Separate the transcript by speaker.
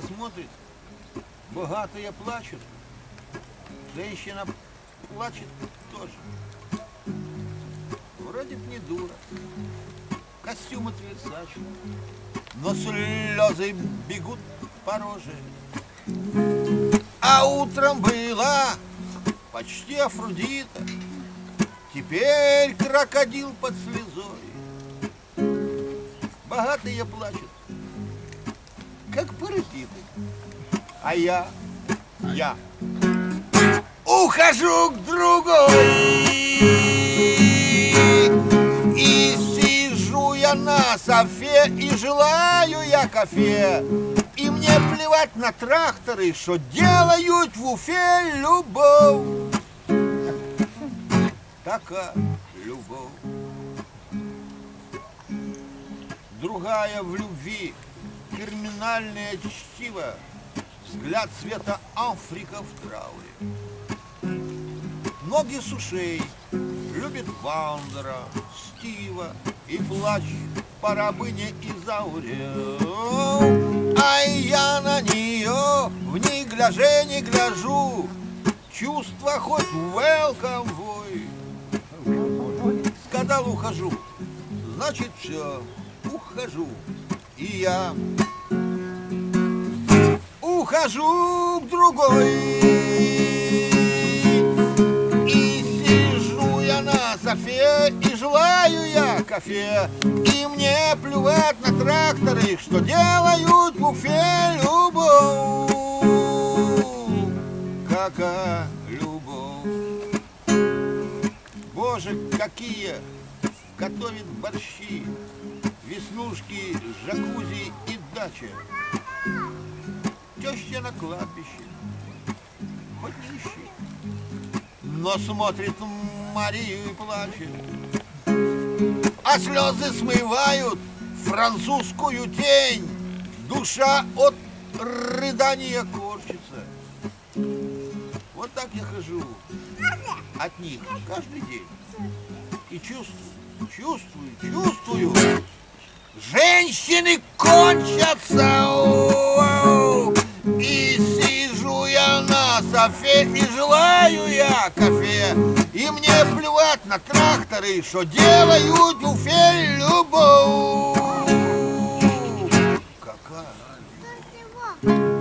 Speaker 1: посмотрит, богатые плачут, женщина плачет тоже. Вроде б не дура, костюм от Версаче, но слезы бегут по роже. А утром была почти Афродита, теперь крокодил под слезой. Богатые плачут, как паразиты, а я ухожу к другой. И сижу я на софе, и желаю я кофе. И мне плевать на тракторы, что делают в Уфе любовь. Такая любовь. Другая в любви, криминальное чтиво, взгляд цвета Африка в трауре. Ноги с ушей, любит Вандера, Стива и плач по рабыне Изауре. А я на нее в негляже не гляжу, чувства хоть welcome вой. Сказал ухожу, значит все, ухожу. И я ухожу к другой. И сижу я на софе, и желаю я кофе. И мне плевать на тракторы, что делают в Уфе любовь. Какая любовь. Боже, какие готовит борщи, веснушки, джакузи и дача. Теща на кладбище, хоть не ищи, но смотрит Марию и плачет. А слезы смывают французскую тень, душа от рыдания корчится. Вот так я хожу от них каждый день и чувствую, женщины кончатся. И сижу я на софе, и желаю я кофе. И мне плевать на тракторы, что делают в Уфе любовь. Какая любовь.